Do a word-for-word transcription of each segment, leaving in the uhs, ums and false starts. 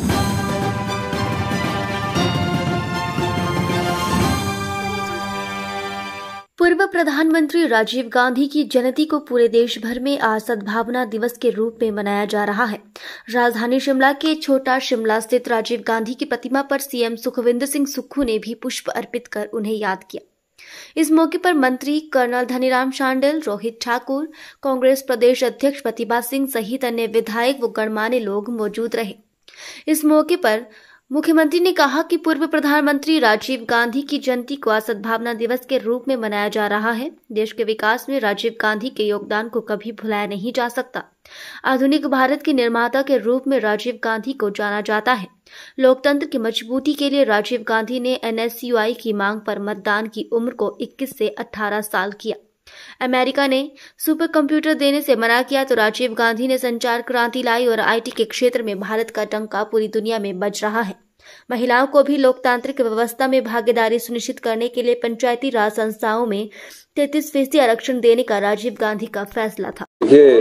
पूर्व प्रधानमंत्री राजीव गांधी की जयंती को पूरे देश भर में आज सद्भावना दिवस के रूप में मनाया जा रहा है। राजधानी शिमला के छोटा शिमला स्थित राजीव गांधी की प्रतिमा पर सीएम सुखविंदर सिंह सुक्खू ने भी पुष्प अर्पित कर उन्हें याद किया। इस मौके पर मंत्री कर्नल धनीराम शांडिल, रोहित ठाकुर, कांग्रेस प्रदेश अध्यक्ष प्रतिभा सिंह सहित अन्य विधायक व गणमान्य लोग मौजूद रहे। इस मौके पर मुख्यमंत्री ने कहा कि पूर्व प्रधानमंत्री राजीव गांधी की जयंती को आज सद्भावना दिवस के रूप में मनाया जा रहा है। देश के विकास में राजीव गांधी के योगदान को कभी भुलाया नहीं जा सकता। आधुनिक भारत के निर्माता के रूप में राजीव गांधी को जाना जाता है। लोकतंत्र की मजबूती के लिए राजीव गांधी ने एनएसयूआई की मांग पर मतदान की उम्र को इक्कीस से अठारह साल किया। अमेरिका ने सुपर कंप्यूटर देने से मना किया तो राजीव गांधी ने संचार क्रांति लाई और आईटी के क्षेत्र में भारत का डंका पूरी दुनिया में बज रहा है। महिलाओं को भी लोकतांत्रिक व्यवस्था में भागीदारी सुनिश्चित करने के लिए पंचायती राज संस्थाओं में तैंतीस फीसदी आरक्षण देने का राजीव गांधी का फैसला था। ये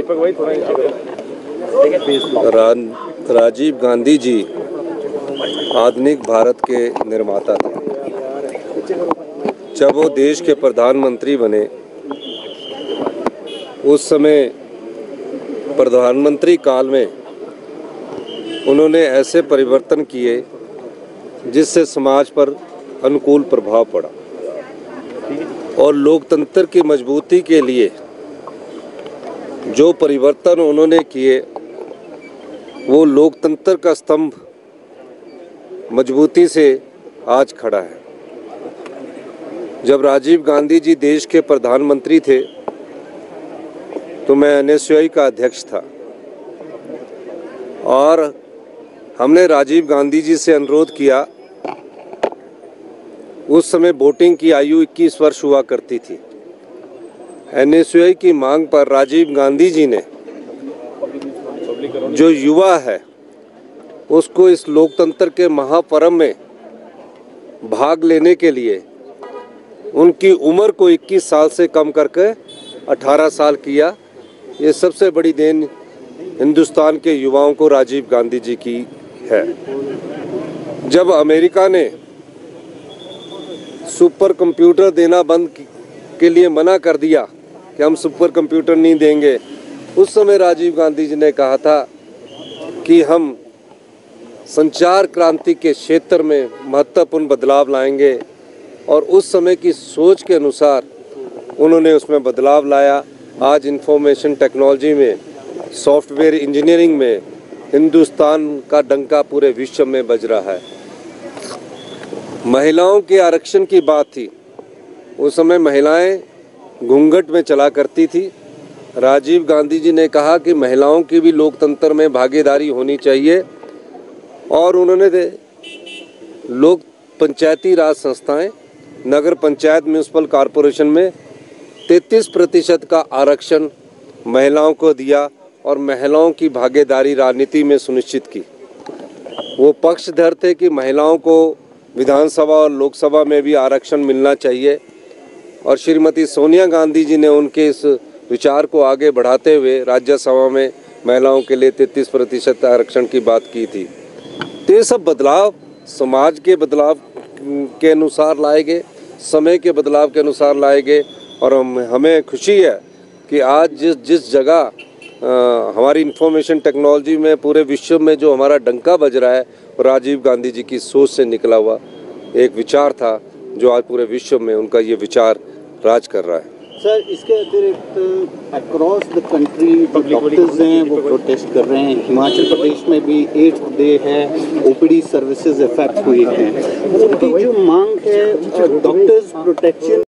रा, राजीव गांधी जी आधुनिक भारत के निर्माता थे। जब वो देश के प्रधानमंत्री बने उस समय प्रधानमंत्री काल में उन्होंने ऐसे परिवर्तन किए जिससे समाज पर अनुकूल प्रभाव पड़ा और लोकतंत्र की मजबूती के लिए जो परिवर्तन उन्होंने किए वो लोकतंत्र का स्तंभ मजबूती से आज खड़ा है। जब राजीव गांधी जी देश के प्रधानमंत्री थे तो मैं एनएसयूआई का अध्यक्ष था और हमने राजीव गांधी जी से अनुरोध किया। उस समय वोटिंग की आयु इक्कीस वर्ष हुआ करती थी। एनएसयूआई की मांग पर राजीव गांधी जी ने जो युवा है उसको इस लोकतंत्र के महापर्व में भाग लेने के लिए उनकी उम्र को इक्कीस साल से कम करके अठारह साल किया। ये सबसे बड़ी देन हिंदुस्तान के युवाओं को राजीव गांधी जी की है। जब अमेरिका ने सुपर कंप्यूटर देना बंद के लिए मना कर दिया कि हम सुपर कंप्यूटर नहीं देंगे, उस समय राजीव गांधी जी ने कहा था कि हम संचार क्रांति के क्षेत्र में महत्वपूर्ण बदलाव लाएंगे और उस समय की सोच के अनुसार उन्होंने उसमें बदलाव लाया। आज इंफॉर्मेशन टेक्नोलॉजी में, सॉफ्टवेयर इंजीनियरिंग में हिंदुस्तान का डंका पूरे विश्व में बज रहा है। महिलाओं के आरक्षण की बात थी, उस समय महिलाएं घूंघट में चला करती थी। राजीव गांधी जी ने कहा कि महिलाओं की भी लोकतंत्र में भागीदारी होनी चाहिए और उन्होंने लोक पंचायती राज संस्थाएं, नगर पंचायत, म्यूनिसिपल कॉरपोरेशन में तैंतीस प्रतिशत का आरक्षण महिलाओं को दिया और महिलाओं की भागीदारी राजनीति में सुनिश्चित की। वो पक्षधर थे कि महिलाओं को विधानसभा और लोकसभा में भी आरक्षण मिलना चाहिए और श्रीमती सोनिया गांधी जी ने उनके इस विचार को आगे बढ़ाते हुए राज्यसभा में महिलाओं के लिए तैंतीस प्रतिशत आरक्षण की बात की थी। तो ये सब बदलाव समाज के बदलाव के अनुसार लाए गए, समय के बदलाव के अनुसार लाए गए और हम हमें खुशी है कि आज जिस जिस जगह हमारी इंफॉर्मेशन टेक्नोलॉजी में पूरे विश्व में जो हमारा डंका बज रहा है, राजीव गांधी जी की सोच से निकला हुआ एक विचार था जो आज पूरे विश्व में उनका ये विचार राज कर रहा है। सर, इसके अतिरिक्त अक्रॉस द कंट्री डॉक्टर्स हैं वो प्रोटेस्ट कर रहे हैं। हिमाचल प्रदेश में भी एट्थ डे है, ओपीडी सर्विसेज इफेक्ट हुई हैं। उनकी जो मांग है डॉक्टर्स प्रोटेक्शन